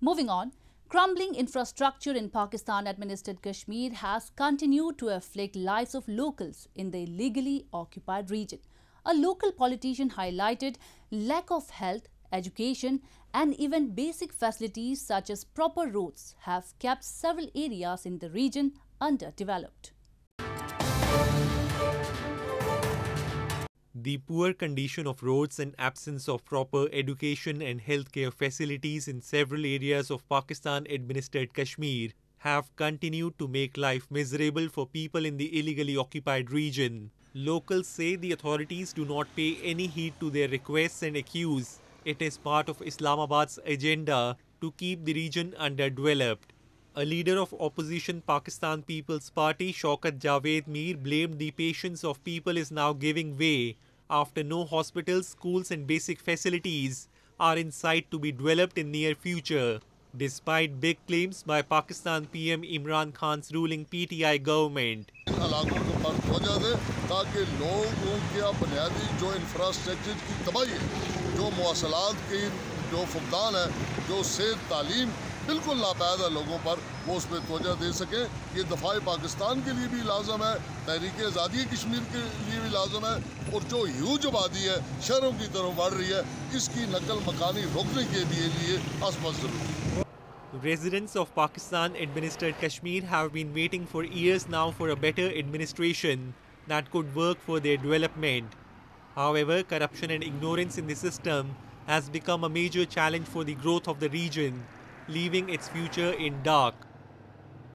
Moving on, crumbling infrastructure in Pakistan-administered Kashmir has continued to afflict lives of locals in the illegally occupied region. A local politician highlighted lack of health, education and even basic facilities such as proper roads have kept several areas in the region underdeveloped. The poor condition of roads and absence of proper education and healthcare facilities in several areas of Pakistan-administered Kashmir have continued to make life miserable for people in the illegally occupied region. Locals say the authorities do not pay any heed to their requests and accuse it is part of Islamabad's agenda to keep the region underdeveloped. A leader of opposition Pakistan People's Party, Shaukat Javed Mir, blamed the patience of people is now giving way after no hospitals, schools and basic facilities are in sight to be developed in near future, despite big claims by Pakistan PM Imran Khan's ruling PTI government. इलाकों को बंद हो जाए ताकि लोगों के बुनियादी जो इंफ्रास्ट्रक्चर की तबाही है, जो मवासलात की जो फुकदान है, जो सेहत तालीम बिल्कुल नापैद है लोगों पर, वो उस पर तवज्जो दे सकें। ये दफ़ाए पाकिस्तान के लिए भी लाजम है, तहरीक आज़ादी कश्मीर के लिए भी लाजम है और जो ह्यूज आबादी है शहरों की तरफ बढ़ रही है, इसकी नकल मकानी रोकने के लिए असमस जरूरी है। Residents of Pakistan-administered Kashmir have been waiting for years now for a better administration that could work for their development. However, corruption and ignorance in the system has become a major challenge for the growth of the region, leaving its future in dark.